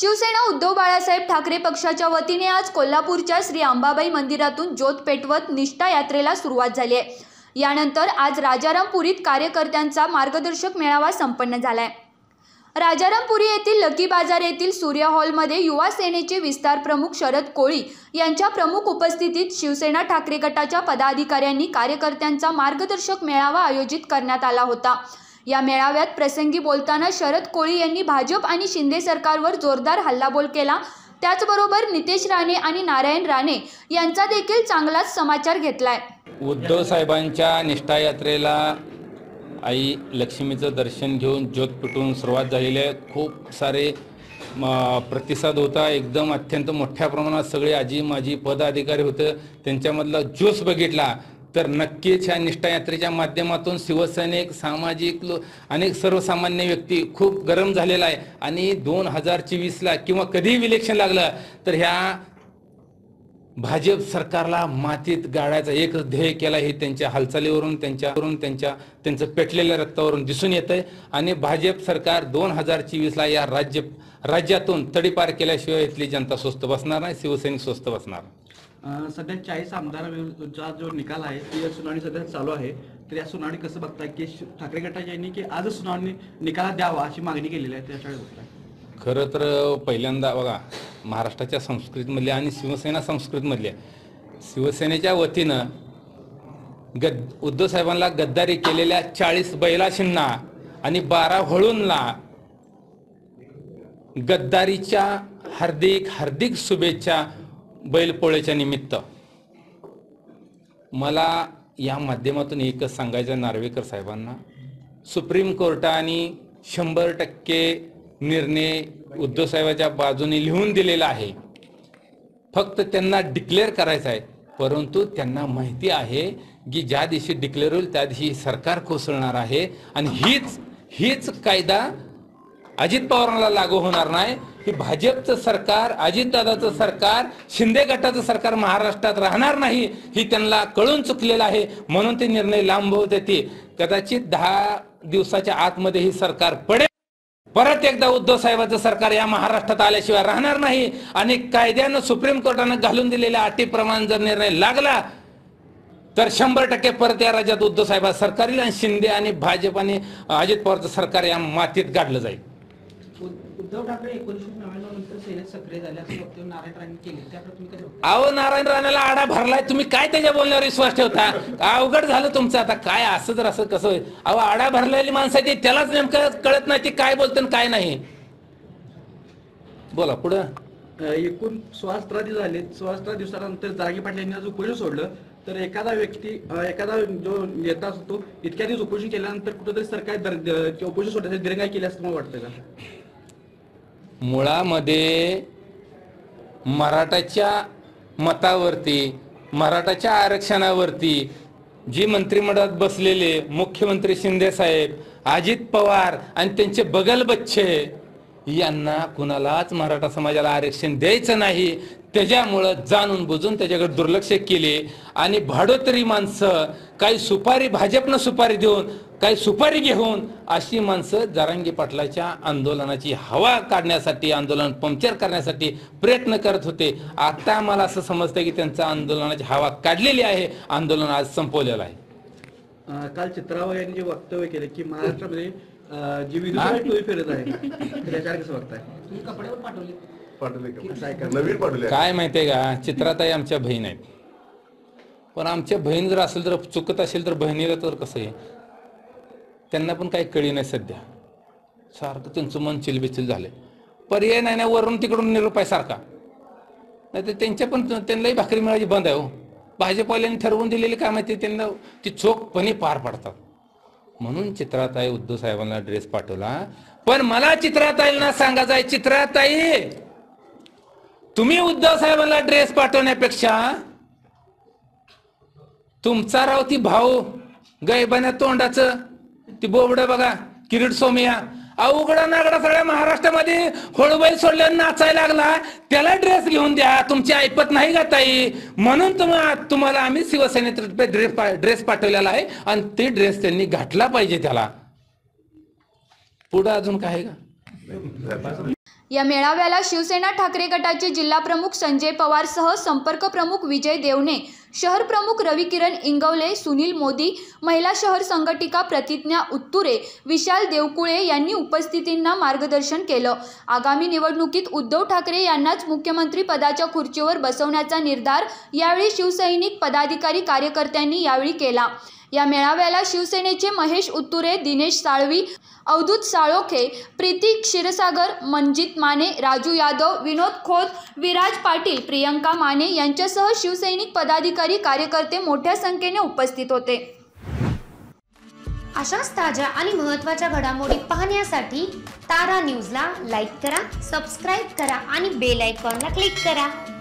शिवसेना उद्धव बाळासाहेब ठाकरे पक्षाच्या वतीने आज कोल्हापूरच्या श्री अंबाबाई मंदिरातून ज्योत पेटवत निष्ठा यात्रेला सुरुवात झाली आहे। यानंतर आज राजारामपुरीत कार्यकर्त्यांचा मार्गदर्शक मेळावा संपन्न झालाय। राजारामपुरी येथील लकी बाजार येथील सूर्य हॉलमध्ये युवा सेनेचे विस्तार प्रमुख शरद कोळी यांच्या प्रमुख उपस्थितीत शिवसेना ठाकरे गटाच्या पदाधिकाऱ्यांनी कार्यकर्त्यांचा मार्गदर्शक मेळावा आयोजित करण्यात आला होता। या मेळाव्यात प्रसंगी बोलताना शरद कोळी यांनी भाजप आणि शिंदे सरकारवर जोरदार हल्लाबोल केला। त्याचबरोबर नितेश राणे आणि नारायण राणे यांचा देखील चांगलाच समाचार घेतलाय। उद्धव साहेबांच्या निष्ठा यात्रेला आई लक्ष्मीचं दर्शन घेऊन ज्योत पेटवून सुरुवात झालेली आहे। खूप सारे प्रतिसाद होता। एकदम अत्यंत मोठ्या प्रमाणात सगळे आजी माजी पदाधिकारी होते। त्यांच्यामधला जोश बघितला तर नक्कीच ह्या निष्ठा यात्रेच्या माध्यमातून शिवसैनिक सामाजिक अनेक सर्वसामान्य व्यक्ती खूप गरम झालेला आहे। आणि 2024ला किंवा कधीही इलेक्शन लागलं तर ह्या भाजप सरकारला मातीत गाडायचा एक ध्येय केला हे त्यांच्या हालचालीवरून त्यांचं पेटलेल्या रक्तावरून दिसून येतंय। आणि भाजप सरकार 2024ला या राज्यातून तडीपार केल्याशिवाय इथली जनता स्वस्त बसणार नाही, शिवसैनिक स्वस्त बसणार। सध्या 40 आमदारांचा जो निकाल आहे ती सुनावणी सध्या चालू आहे, तर या सुनावणी कसं बघताय की ठाकरे गटाच्या की आज सुनावणी निकालात द्यावा अशी मागणी केलेली आहे, त्याच्याकडे बघताय? खरं तर पहिल्यांदा बघा, महाराष्ट्राच्या संस्कृतीमधल्या आणि शिवसेना संस्कृतीमधल्या शिवसेनेच्या वतीनं उद्धव साहेबांना गद्दारी केलेल्या 40 बैलाशींना आणि 12 होळूंना गद्दारीच्या हार्दिक शुभेच्छा बैलपोळ्याच्या निमित्त। मला या माध्यमातून एकच सांगायचं नार्वेकर साहेबांना, सुप्रीम कोर्टाने 100% निर्णय उद्धव साहेबांच्या बाजूने लिहून दिलेला आहे। फक्त त्यांना डिक्लेअर करायचं आहे, परंतु त्यांना माहिती आहे की ज्या दिवशी डिक्लेअर होईल त्या दिवशी सरकार कोसळणार आहे आणि हीच कायदा अजित पवारांना लागू होणार नाही। की भाजपचं सरकार, अजितदादाचं सरकार, शिंदे गटाचं सरकार महाराष्ट्रात राहणार नाही ही त्यांना कळून चुकलेलं आहे। म्हणून ते निर्णय लांबवत ते कदाचित 10 दिवसाच्या आतमध्ये ही सरकार पडेल। परत एकदा उद्धव साहेबांचं सरकार या महाराष्ट्रात आल्याशिवाय राहणार नाही आणि कायद्यानं सुप्रीम कोर्टानं घालून दिलेल्या अटीप्रमाणे जर निर्णय लागला तर 100% परत या राज्यात उद्धव साहेब सरकार येईल आणि शिंदे आणि भाजप आणि अजित पवारचं सरकार या मातीत गाडलं जाईल। उद्धव ठाकरे 1999 नंतर सेनेत सक्रिय झाले असं वक्तव्य नारायण राणे केले, त्याकडे तुम्ही कसं? अहो, नारायण राणेला आडा भरलाय, तुम्ही काय त्याच्या बोलण्यावर विश्वास ठेवता? अवघड झालं तुमचं आता। काय असं जर असं कसं होईल? अहो, आडा भरलेली माणसं ती त्यालाच नेमकं कळत नाही ती काय बोलतं काय नाही। बोला पुढं। एकूण 16 दिवस झाले, 16 दिवसानंतर जरांगे पाटील यांनी आज उपोषण सोडलं तर एखादा जो नेता असतो इतक्या दिवस उपोषण केल्यानंतर कुठेतरी सरकार उपोषण सोडण्यासाठी दिरंगाई केली असं मला वाटतं का? मुळामध्ये मराठाच्या मतावरती, मराठाच्या आरक्षणावरती जी मंत्रिमंडळात बसलेले मुख्यमंत्री शिंदे साहेब, अजित पवार आणि त्यांचे बगल बच्चे यांना कुणालाच मराठा समाजाला आरक्षण द्यायचं नाही। त्याच्यामुळं जाणून बुजून त्याच्याकडे दुर्लक्ष केले आणि भाडोतरी माणसं, काही सुपारी भाजपनं सुपारी देऊन, काही सुपारी घेऊन अशी माणसं जरांगे पाटलाच्या आंदोलनाची हवा काढण्यासाठी, आंदोलन पंक्चर करण्यासाठी प्रयत्न करत होते। आता मला असं समजतं की त्यांचा आंदोलनाची हवा काढलेली आहे, आंदोलन आज संपवलेलं आहे। काल चित्रावर यांनी जे वक्तव्य केले की महाराष्ट्रामध्ये जी विधवा टोळी फिरत आहे त्याच्यावर कसं बघताय? कपड्यावर पाठवले काय माहितीये का, चित्राताई आमच्या बहीण आहेत, पण आमच्या बहीण जर असेल तर चुकत असेल तर बहिणीला तर कसं आहे, त्यांना पण काही कळी नाही सध्या। सारखं त्यांचं मन चिलबिचिल झालंय, पर्याय नाही ना, वरून तिकडून निरोप आहे सारखा, नाही तर त्यांनाही भाकरी मिळायची बंद आहे। हो, भाजपवाल्यांनी ठरवून दिलेली काय माहिती त्यांना ती चोखपणे पार पाडतात। म्हणून चित्राताई उद्धव साहेबांना ड्रेस पाठवला। पण मला चित्राताईंना सांगायचं आहे, चित्राताई तुम्ही उद्धव साहेबांना ड्रेस पाठवण्यापेक्षा तुमचा राव ती भाऊ गैबान्या तोंडाचं ती बोबड बघा, किरीट सोमिया, अवघडा नागडा सगळ्या महाराष्ट्रामध्ये होळबैल सोडल्यावर नाचायला लागला, त्याला ड्रेस घेऊन द्या। तुमची ऐपत नाही का ताई? म्हणून तुम्हाला आम्ही शिवसेनेत ड्रेस पाठवलेला आहे आणि ते ड्रेस त्यांनी घातला पाहिजे त्याला। पुढे अजून काय आहे का? या मेळाव्याला शिवसेना ठाकरे गटाचे जिल्हा प्रमुख संजय पवार सह संपर्क प्रमुख विजय देवणे, शहर प्रमुख रविकिरण इंगवले, सुनील मोदी, महिला शहर संघटिका प्रतिज्ञा उत्तुरे, विशाल देवकुळे यांनी उपस्थितींना मार्गदर्शन केलं. आगामी निवडणुकीत उद्धव ठाकरे यांनाच मुख्यमंत्री पदाच्या खुर्चीवर बसवण्याचा निर्धार यावेळी शिवसैनिक पदाधिकारी कार्यकर्त्यांनी यावेळी केला. या मेळाव्याला शिवसेनेचे महेश उत्तुरे, दिनेश साळवी, अवधूत साळोखे, प्रीती क्षीरसागर, मनजित माने, राजू यादव, विनोद खोत, विराज पाटील, प्रियंका माने यांच्यासह शिवसैनिक पदाधिकारी कार्यकर्ते मोठ्या संख्येने उपस्थित होते. अशाच ताज्या आणि महत्त्वाच्या घडामोडी पाहण्यासाठी तारा न्यूजला लाईक करा, सबस्क्राईब करा आणि बेल आयकॉनला क्लिक करा.